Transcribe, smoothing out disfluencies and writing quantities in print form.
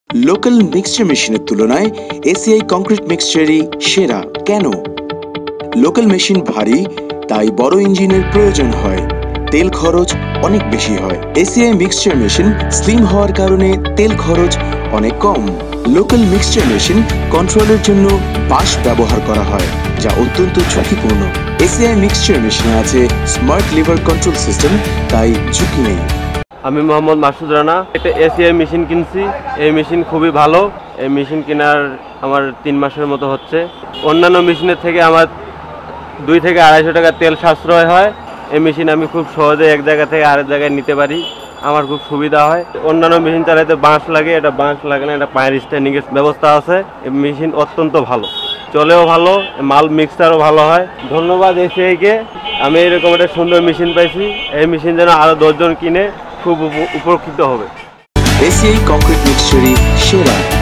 Local mixture মেশিনের তুলনায় ACI concrete মিক্সচারই সেরা কেন? লোকাল মেশিন ভারী, তাই বড় ইঞ্জিনের প্রয়োজন হয়, তেল খরচ অনেক বেশি হয়। এসিআই মিক্সচার মেশিন স্লিম হওয়ার কারণে তেল খরচ অনেক কম। লোকাল মিক্সচার মেশিন কন্ট্রোলের জন্য বাঁশ ব্যবহার করা হয়, যা অত্যন্ত ঝুঁকিপূর্ণ। এসিআই মিক্সচার মেশিনে আছে স্মার্ট লিভার কন্ট্রোল সিস্টেম, তাই ঝুঁকি নেই। আমি মোহাম্মদ মাসুদ রানা, একটা এসিআই মেশিন কিনছি। এই মেশিন খুবই ভালো। এই মেশিন কেনার আমার 3 মাসের মতো হচ্ছে। অন্যান্য মেশিনের থেকে আমার 2 থেকে 250 টাকা তেল সাশ্রয় হয়। এই মেশিন আমি খুব সহজে এক জায়গা থেকে আরেক জায়গায় নিতে পারি, আমার খুব সুবিধা হয়। অন্যান্য মেশিন চালাতে বাঁশ লাগে, এটা বাঁশ লাগে না, এটা পায়ের স্ট্যান্ডিংয়ের ব্যবস্থা আছে। এই মেশিন অত্যন্ত ভালো, চলেও ভালো, মাল মিক্সচারও ভালো হয়। ধন্যবাদ এসিআইকে, আমি এরকম একটা সুন্দর মেশিন পাইছি। এই মেশিন যেন আরও 10 জন কিনে খুব উপকৃত হবে। এসিআই কংক্রিট মিক্সচারই সেরা।